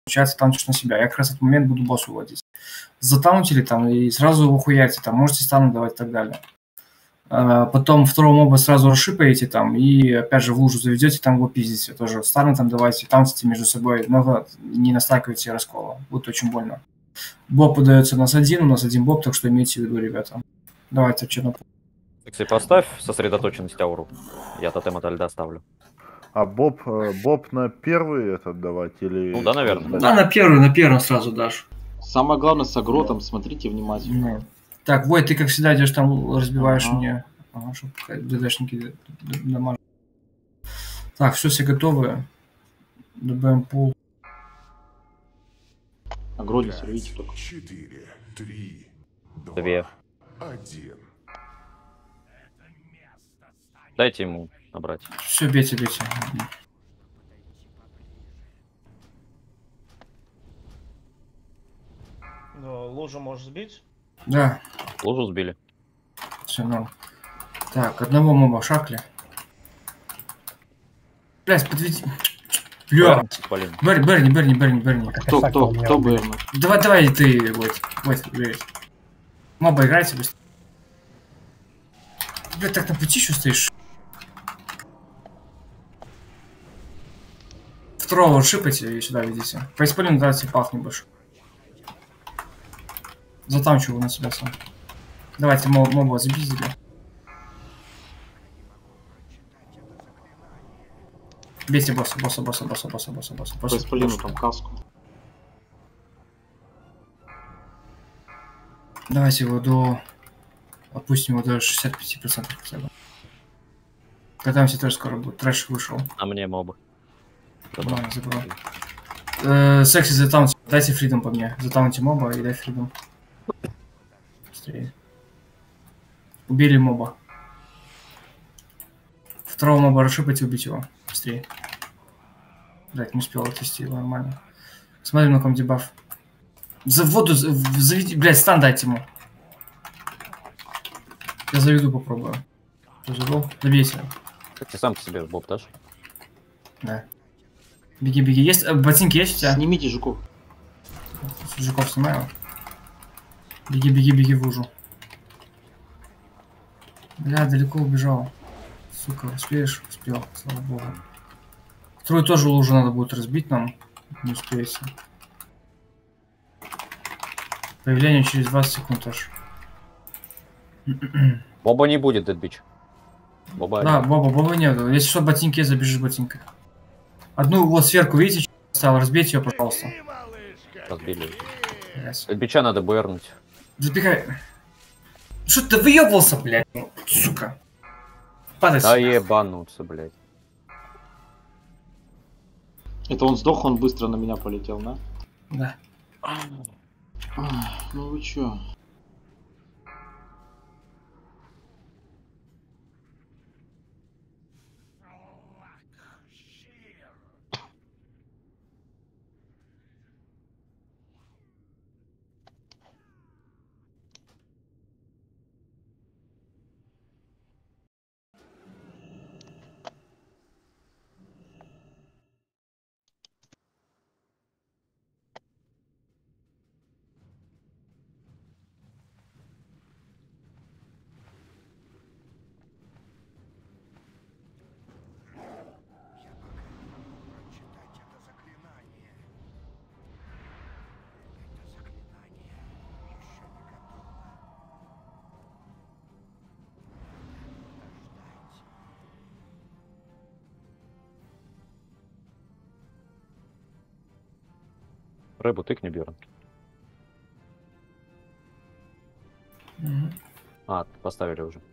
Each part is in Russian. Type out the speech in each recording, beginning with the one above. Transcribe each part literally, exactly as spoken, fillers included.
получается таунтишь на себя. Я как раз в этот момент буду босса уводить. Затаунтили там и сразу его хуярьте, там можете стану давать и так далее. А потом второго моба сразу расшипаете там и опять же в лужу заведете, там его пиздите. Тоже станы там давайте, таунтите между собой, много не настакивайте раскола. Будет очень больно. Боб удается у нас один, у нас один боб, так что имейте в виду, ребята. Давайте черно. Кстати, поставь сосредоточенность ауру. Я тотем от льда ставлю. А Боб, Боб на первый этот давать или... Ну да, наверное. Да, на первую, на первом сразу дашь. Самое главное с агротом, смотрите внимательно. Ну. Так, Вой, ты как всегда идешь там, разбиваешь ага. мне. Ага, чтобы ДДшники дамажат. Так, все, все готовы. ДБМ пул. Агро не сорвите только. четыре, три, Две. один. Дайте ему набрать. Все, бейте, бейте. Ну, лужу можешь сбить? Да. Лужу сбили. Все, ну. Так, одного моба шакли. Блять, подведи. Бля. Берни, Берни, Берни, Берни, Берни. Кто, кто, кто Берни? Давай, давай ты, вот, вот, блядь. Моба играйте быстро. Блядь, так на пути еще стоишь. Второго шипайте и сюда ведите. По исполину дайте пах небольшой. Затамчу его на себя сам. Давайте моб, моба забизили. Бейте босса, босса, босса, босса, босса, босса, босса. По исполину там каску. Давайте его до... Опустим его до шестидесяти пяти процентов хотя бы. Катаемся, трэш скоро будет. Трэш вышел. А мне мобы. Ладно, забрал. Э, секси затаунти. Дайте фридом по мне. Затаунти моба и дай фридом. Быстрее. Убили моба. Второго моба расшипать и убить его. Быстрее. Блять, не успел отвести его нормально. Смотрим на ком дебаф. За воду заведи. Блять, стан дайте ему. Я заведу, попробую. Что, завел? Добейся. Ты сам по себе боб дашь? Да. Беги, беги. Есть ботинки есть у тебя? Снимите жуков. Жуков снимаю. Беги, беги, беги в лужу. Бля, далеко убежал. Сука, успеешь? Успел, слава богу. Вторую тоже лужу надо будет разбить нам. Не успеете. Появление через двадцать секунд аж. Боба не будет, дедбич. Боба Да, один. Боба, Боба нету. Если что, ботинки, забежишь ботинкой. Одну вот сверху, видите, стал, разбейте ее, пожалуйста. Разбили. Yes. Дедбича надо бэрнуть. Забегай. Что ты выебался, блядь? Сука. Падай. Да ебануться, блядь. Это он сдох, он быстро на меня полетел, да? Да. Ах, ну вы чё? Рыбу тыкни, Бьерн. Угу. А, поставили уже.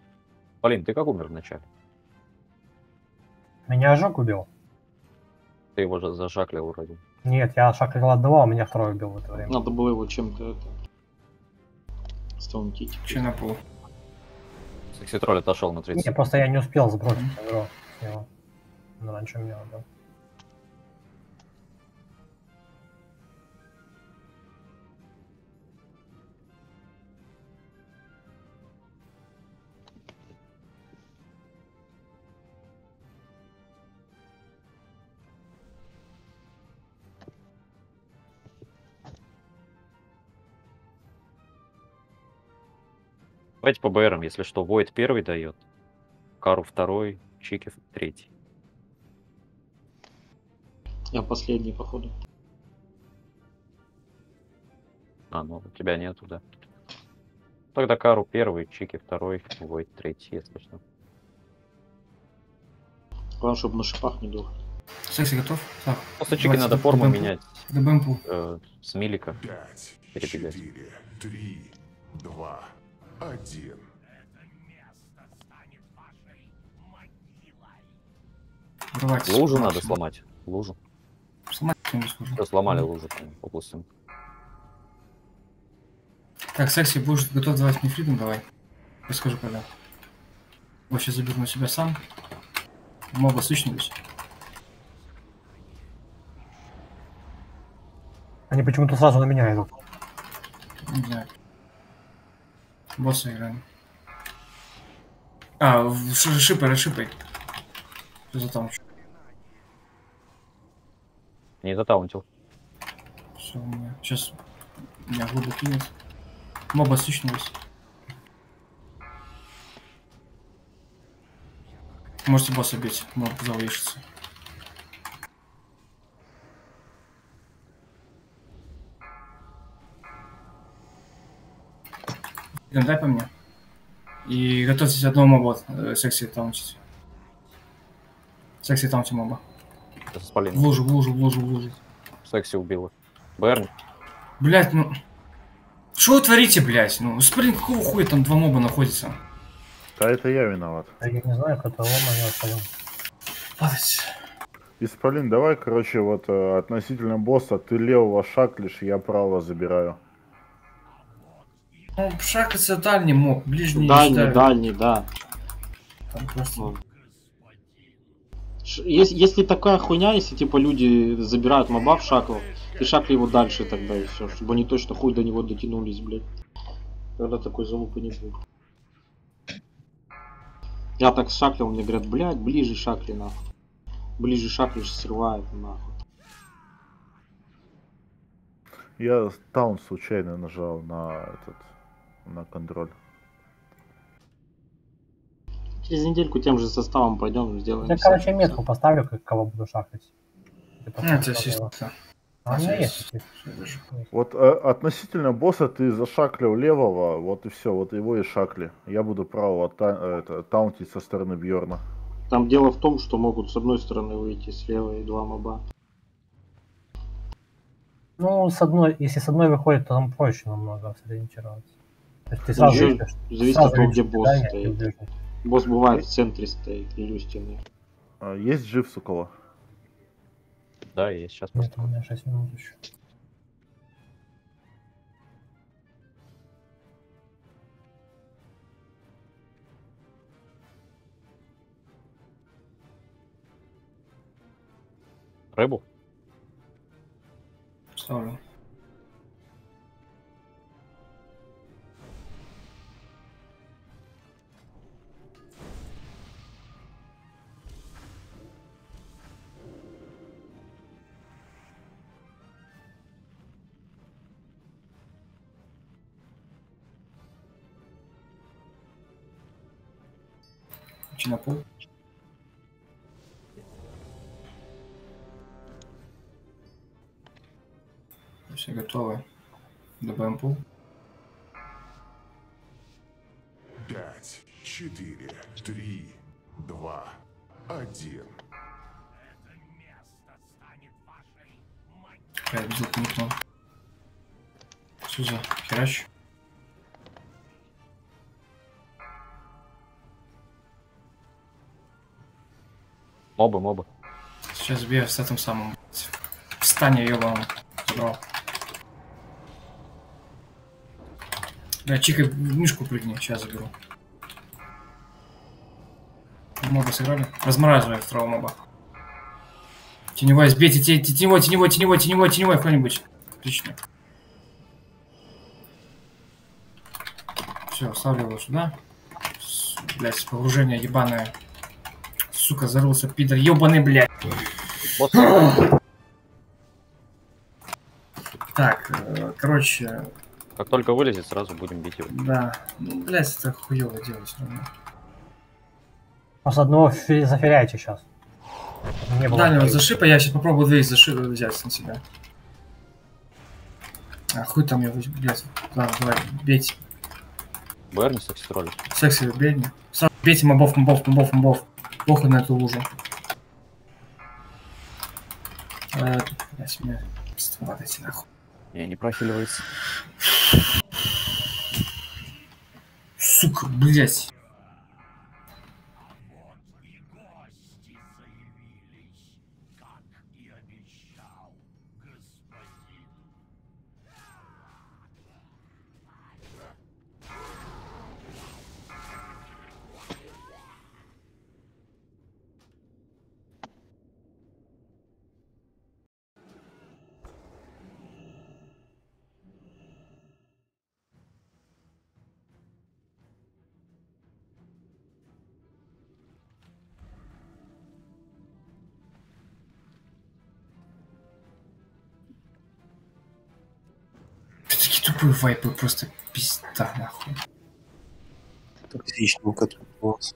Полин, ты как умер вначале? Меня ожог убил. Ты его же зашаклил вроде. Нет, я шаклил одного, а меня второй убил в это время. Надо было его чем-то это... стаунтить. Че на пол? Секситроль отошел на тридцать. Не, просто я не успел сбросить игру с него. Он раньше меня убил. Давайте по БРам, если что, Void первый дает, Кару второй, Чики третий. Я последний, походу. А, ну у тебя нету, да. Тогда Кару первый, Чики второй, Void третий, если что. Главное, чтобы на шипах не дул. Секси готов? Так. После Чики давайте надо до форму бэмпу. менять. До бэмпу. Э, с Милика. Пять, Перебегать. четыре, три, два, один. Давайте. Лужу надо сломать. Лужу. Сломать не сложно. Все, сломали лужу областью. Так, Секси, будешь готов давать мне фридом, давай. Я скажу когда. Вообще заберу на себя сам. Моба сычнулись. Они почему-то сразу на меня идут. Не знаю. Босса играем. А, в- ш- шипай, расшипай. Что за там? Не затаунтил. Все, у меня. Сейчас меня глубокий нет. Моба сычнулась. Можете босса бить, моб завышится. Дай по мне. И готовьтесь одного моба э, секси таунтить. Секси таунти моба. Это с В Полиной. лужу, в лужу, в лужу, в лужу. Секси убила. Берн. Блять, ну... Что вы творите, блять? Ну, смотри, какого хуя там два моба находятся? Да это я виноват. Я не знаю, кто он, а я понял. Падать. Исполин, давай, короче, вот э, относительно босса, ты левого шаклишь, я правого забираю. Ну, шакаться дальний моб, ближний не Дальний, ставят. дальний, да. Там просто... Ну. Ш- Если, если такая хуйня, если типа люди забирают моба в шакл, ты шакли его дальше тогда и все, чтобы они точно хуй до него дотянулись, блядь. Тогда такой залупы не будет. Я так шаклил, мне говорят, блядь, ближе шакли нахуй. Ближе шакли срывает нахуй. Я таун случайно нажал на этот, на контроль. Через недельку тем же составом пойдем сделаем. Я, все. короче, метку поставлю, как кого буду шахать. Типа, Ну, это чтобы его- чисто. А у меня есть. такие. Вот э, относительно босса ты зашаклил левого, вот и все, вот его и шакли. Я буду правого та- э, это, таунтить со стороны Бьорна. Там дело в том, что могут с одной стороны выйти, с левой два моба. Ну, с одной, если с одной выходит, то там проще намного сориентироваться. То есть ты сразу Ещё видишь, зависит сразу от того, видишь где босс кидание и стоит. ближний. Босс бывает в центре стоит или у стены. А, есть Дживс у кого? Да, я сейчас Нет, просто. у меня шесть минут еще. Рыбу? Ставлю. Идти на пол. Все готовы. Добавим пол. Пять, четыре, три, два, один. Я обязательно никнул. Суза, херач. Мобы, мобы. Сейчас бью с этим самым. Встань, ёбаном. Забрал. Да, чикай, в мишку прыгни, сейчас заберу. Моба сыграли. Размораживай второго моба. Теневой, сбейте, теневой, теневой, теневой, теневой, теневой, кто-нибудь. Отлично. Все, ставлю его сюда. Блять, погружение ебаное. Сука, зарылся, пидор, ебаный, блядь. Так, э, короче. Как только вылезет, сразу будем бить его. Да. Ну, блядь, это хуёво делать все равно. Просто одного заферяйте сейчас. Дальнего зашипа, я сейчас попробую двоих зашип взять на себя. А хуй там я, блядь. Ладно, давай, бейте. Берни секси тролли. Секси, бейте. Сразу бейте мобов, мобов, мобов, мобов. Похуй на эту лужу. Э, блядь, мне ствола дайте нахуй. Не, не прохиливается. Сука, блядь. Такие тупые вайпы, просто пизда нахуй. Токсичненько тут босс.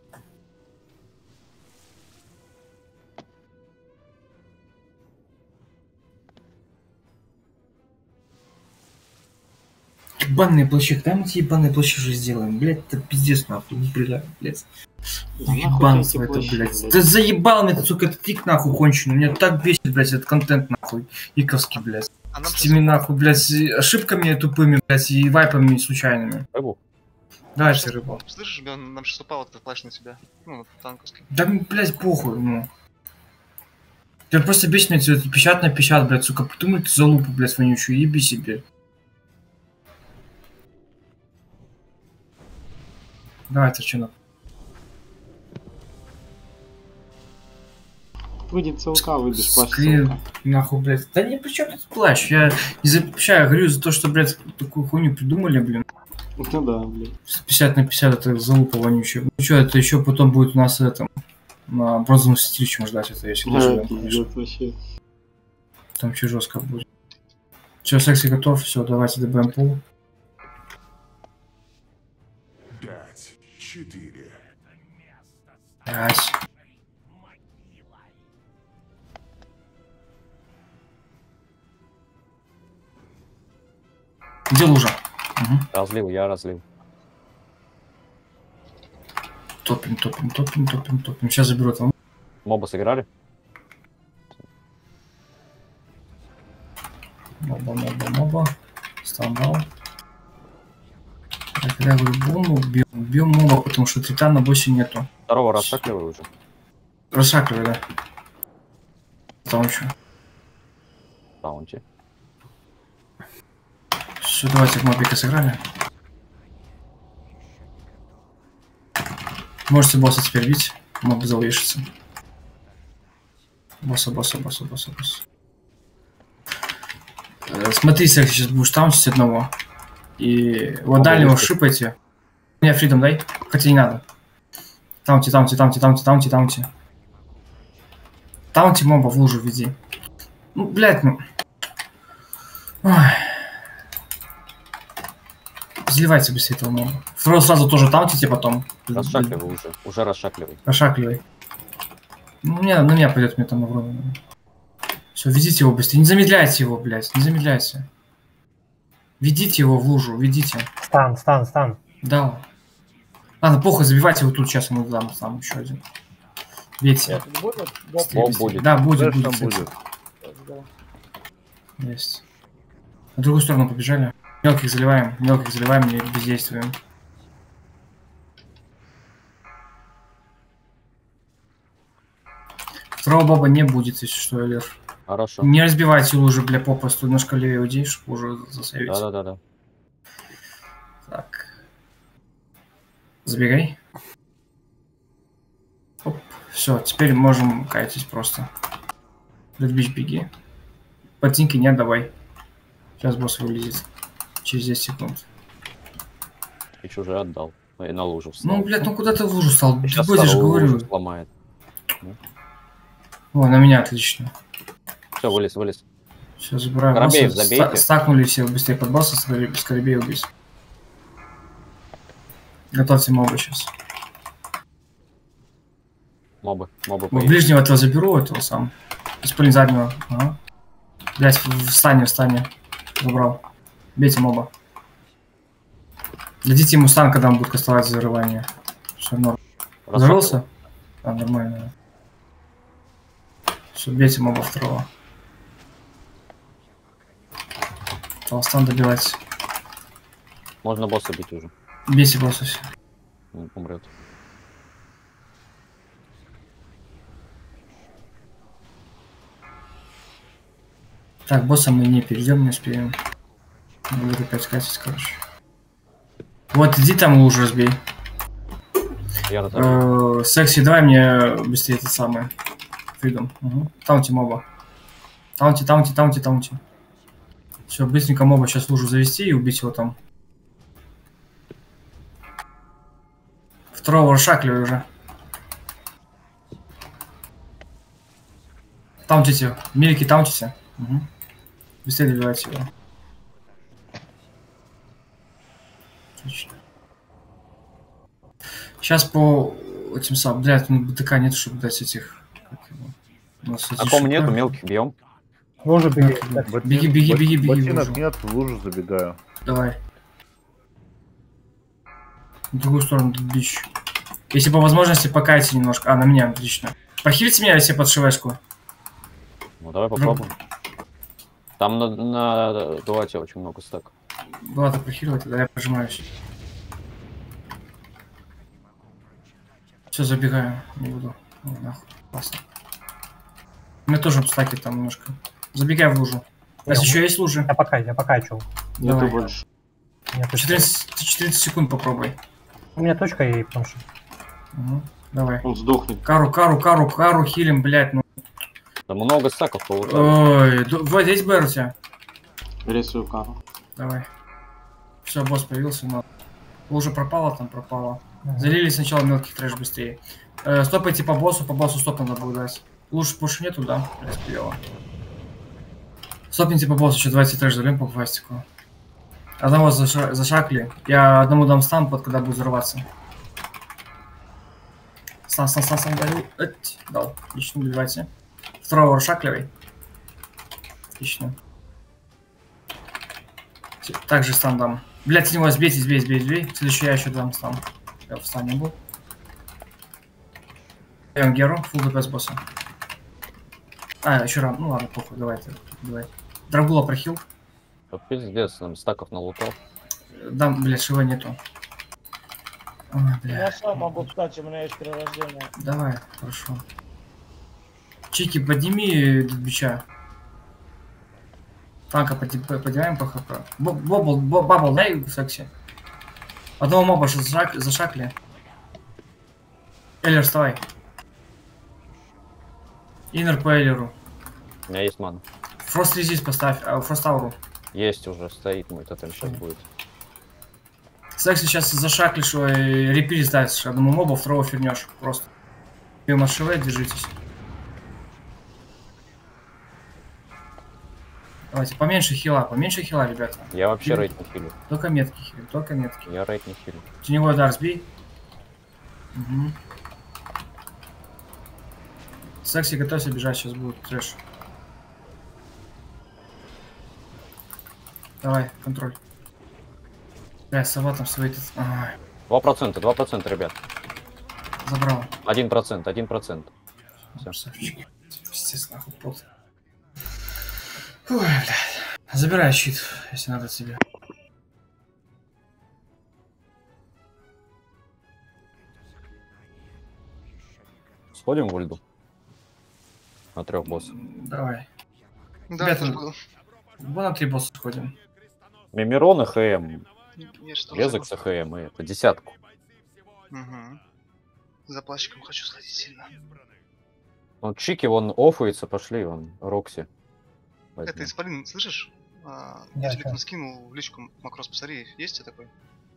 Ебаные плащи, когда мы эти ебаные плащи уже сделаем? Блять, это пиздец нахуй, не блядь, блядь. Да Ебанство это, плащи, блядь. блядь. Да заебал мне, сука, этот тик нахуй конченый. Меня так бесит, блядь, этот контент нахуй. Иковский, блядь. А нам С этими нахуй, блядь, ошибками тупыми, блядь, и вайпами случайными. Рыбу? Дальше рыбу. Слышишь, он нам сейчас упал этот флеш на тебя. Ну, танковский. Да, блядь, похуй, ну. Ты просто бесит меня, это печат на печат, блядь, сука, подумай ты за лупу, блядь, вонючую, еби себе. Давай, ты что, Выйди ЦЛК, выйдешь, плащ Скрин, ЦЛК. нахуй, блядь. Да не, при чем тут плащ? Я не запрещаю, говорю за то, что, блядь, такую хуйню придумали, блин. Ну да, блядь. пятьдесят на пятьдесят это залупа вонючая. Ну что, это еще потом будет у нас это, на бронзовом стиле ждать это, если доживем, конечно. Пиздец вообще. Там че жестко будет. Че, секси готов? Все, давайте добавим пол. Пять, четыре, Пять. Где лужа? Угу. Разлил, я разлил. Топим, топим, топим, топим, топим. Сейчас заберу там. Моба сыграли? Моба, моба, моба. Стандал. Так, я говорю, бомбу бьем, бьем моба, потому что трита на боссе нету. Второго расшакливай уже. Расшакивай, да. Там еще. Таунти. Все, давайте в мобика сыграли. Можете босса теперь бить. Моб залышится. Босса, босса, босса, босса, босса. Э, смотри, если сейчас будешь таунтить одного. И вот дальнего шипайте. Мне фридом дай. Хотя не надо. Таунти, таунти, таунти, таунти, таунти, таунти. Таунти моба в лужу веди. Ну, блядь, ну. Ой. Заливайте быстрее этого моба. Второго сразу тоже таунтите потом. Расшакливай уже. Уже расшакливай. Расшакливай. Ну, у меня, на меня пойдет, мне там угроза. Все, ведите его быстрее. Не замедляйте его, блядь. Не замедляйте. Ведите его в лужу, ведите. Стан, стан, стан. Да. Ладно, плохо, забивайте его тут, сейчас ему дам там еще один. Бейте. Быстрее, Бомб быстрее. будет. Да, будет, Дальше будет. там будет. будет. Есть. На другую сторону побежали. Мелких заливаем, мелких заливаем и бездействуем. Второго баба не будет, если что, Элер. Хорошо. Не разбивайте лужи, бля, попросту. Немножко левее уйди, чтобы уже засейвить. Да-да-да-да. Так. Забегай. Оп. Все, теперь можем кайтить просто. Ледбич, беги. Ботинки не отдавай. Сейчас босс вылезет. Через десять секунд. И чужой отдал. И на лужу встал. Ну, блядь, ну куда ты в лужу стал? Сейчас Ты же говорю. лужу сломает. О, на меня отлично. Все, вылез, вылез. Все, забираю Скоробеев босса. забейте. Ста- стакнули все быстрее под босса, скоробей убить. Готовьте моба сейчас. Мобы, мобы Вот поедут. ближнего этого заберу, этого сам. Исполин заднего. Ага. Блять, в, в стане, в стане. Забрал. Бейте моба. Дадите ему стан, когда он будет кастовать зарывание. Все, норм. Зарылся? А, нормально. Все, бейте моба второго. Толстан добивать. Можно босса бить уже. Бейте босса все. Он умрет. Так, босса мы не перейдем, не успеем. Буду опять скатить, короче. Вот, иди там лужу разбей. Я разобью. Э, Секси, давай мне быстрее это самое. Фридом. Угу. Таунти моба. Таунти, таунти, таунти, таунти. Все, быстренько моба сейчас лужу завести и убить его там. Второго шакля уже. Таунтите. Милики, таунтите. Угу. Быстрее добивайте его. Отлично. Сейчас по этим самым, блядь, ну БТК нет, чтобы дать этих. Как его? У нас эти А ком шипы. нету, мелких бьем. Лужу беги. Так, Ботин- Беги, беги, бот- беги, беги. в Ботинок лужу. нет, в лужу забегаю. Давай. В другую сторону бич. Если по возможности покайте немножко. А, на меня, отлично. Похилите меня, если под швешку. Ну давай попробуем. Там на, на дуате очень много стаков. Ладно, прохиливайте, да я пожимаюсь. Все, забегаю, не буду. О, нахуй, классно. У меня тоже стаки там немножко. Забегай в лужу. У нас Я- еще есть лужи? Я пока, я покачивал. Нету Давай. больше. Нет, четырнадцать, четырнадцать секунд попробуй. у меня точка и потому что. Угу. Давай. Он сдохнет. Кару, кару, кару, кару, хилим, блядь, ну. Там много стаков получилось. Ой, ду- вот здесь Бэр у тебя. Бери свою кару. Давай. Все, босс появился, но лужа пропала, там пропала. Мгм. Залили сначала мелкий трэш быстрее. Э, стопайте по боссу, по боссу стоп надо будет дать. Лучше больше нету, да? Распилила. Стопните по боссу, еще давайте трэш залим по фастику. Одного заша- зашакли. Я одному дам стан, под когда будет взрываться. Стан, стан, стан, стан, даю. Эть, дал. Отлично, добивайте. Второго расшакливай. Отлично. Те- Также стан дам. Блять, с него сбейте, сбей, сбей, сбей. Следующий я еще дам стан. Я в стане был. Даем Геру, фулл дпс босса. А, еще рано. Ну ладно, похуй, давай, ты, давай. Драгула прохил. Да пиздец, там стаков на лутов. Дам, блядь, шива нету. А, бля. Я сам могу встать, у меня есть перерождение. Давай, хорошо. Чики, подними бича. Танка подни- поднимаем по хп. Бо- Бобл, бо- бабл, дай секси. Одного моба зашак- зашакли. Эллер, вставай. Иннер по Эллеру. У меня есть мана. Фрост резист поставь, а, фрост ауру. Есть уже, стоит мой тотем, сейчас будет. Секси сейчас зашаклишь, ой, репиз дать одному мобу, второго фернешь. Просто. И маршевые, держитесь. Давайте, поменьше хила, поменьше хила, ребята. Я вообще Хилю. рейд не хилю. Только метки хилим, только метки. Я рейд не хилю. Теневой удар сбей. Угу. Секси, готовься бежать, сейчас будет трэш. Давай, контроль. Бля, сова там свои... Ай, Два процента, два процента, ребят. забрал. Один процент, один процент. Всё. Красавчик. Пиздец, нахуй, пот. Ой, блядь. Забирай щит, если надо тебе. Сходим в ульду. На трех боссов. Давай. Да, Ребята, тоже буду. вон на три босса сходим. Мимирон и ХМ. Я же тоже Резекс и ХМ. И это десятку. Угу. За плащиком хочу сходить сильно. Ну, чики вон оффуется, пошли, вон, Рокси. Возьмем. Это Исполин, слышишь? А, Да, я тебе да. там скинул в личку Макрос, посмотри, есть у тебя такой?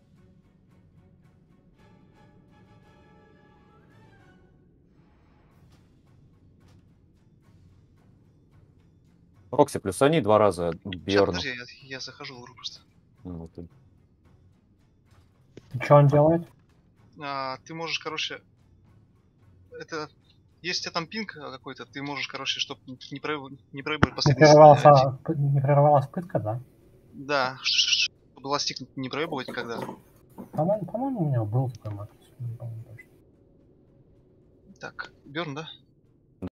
Рокси плюс они два раза Сейчас, Бьерну. подожди, я, я захожу в игру просто. Ну, вот и- Что он делает? А, ты можешь, короче, это есть у тебя там пинг какой-то, ты можешь, короче, чтобы не проебывать не проебывать Не последний. прерывался, не прерывалась пытка, да? Да, чтобы ластик не проебывать никогда. По-моему, по-моему, у него был такой макс. Не помню точно. Так, Бёрн, да?